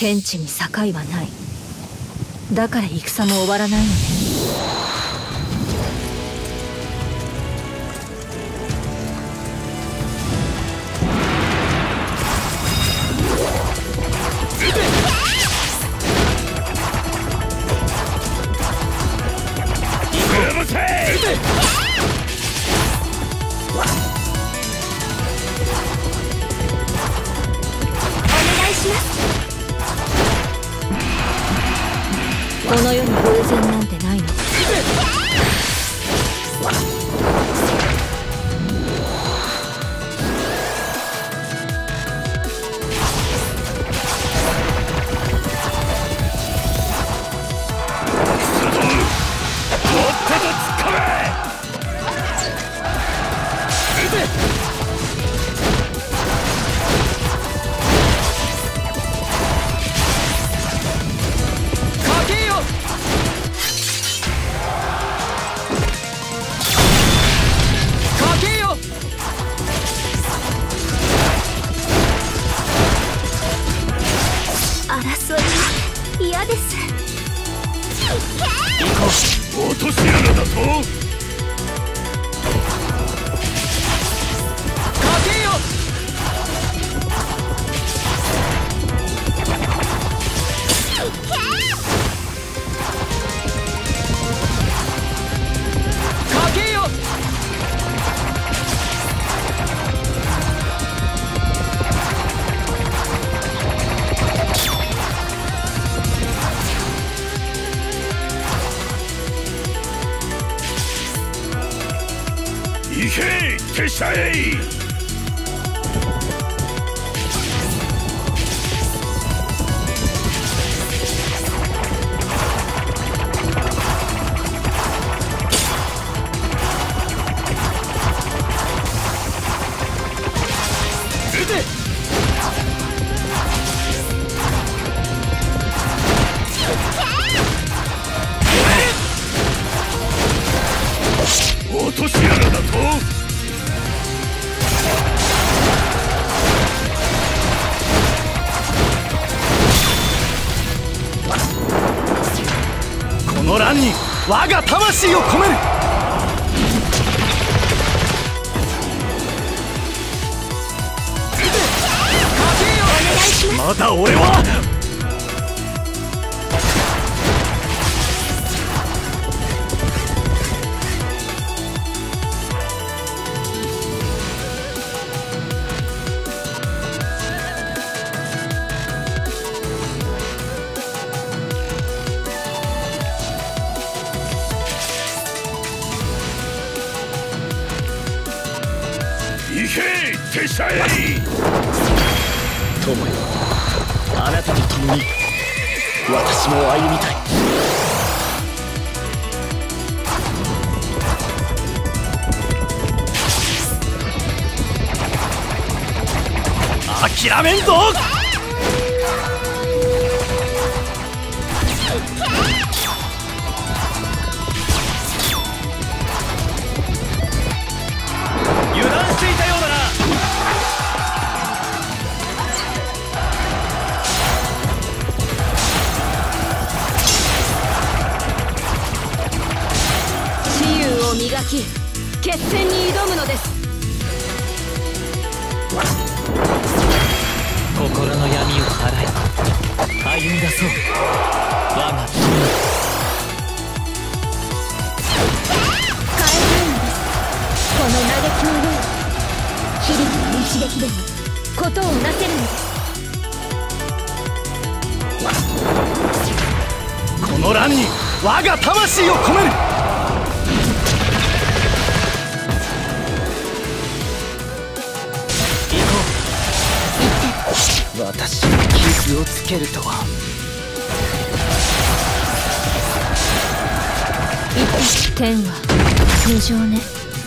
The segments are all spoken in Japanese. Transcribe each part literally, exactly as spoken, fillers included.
天地に境はない。だから戦も終わらないのね。この世に偶然なんてないの。 争いは嫌です。 落とし穴だと。 かけよ。かけよ。 行け手下へ。出て。落とし穴だと。 この乱に我が魂を込める。まだ俺は行け手下へ。 友よ、あなたと共に私も歩みたい。諦めんぞ。油断していたようだな。 雌雄を磨き決戦に挑むのです。 心の闇を払い歩み出そう我が友。 変えたいのです。この嘆きのよう日々の一撃でもことをなせるのです。 この乱に我が魂を込める。行こう。私に傷をつけるとは。 天は無情ね。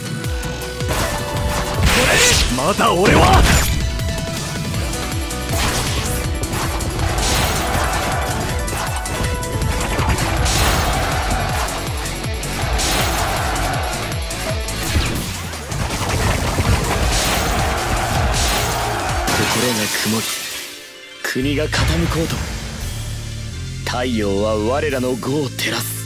まだ俺は心が曇り国が傾こうと太陽は我らの業を照らす。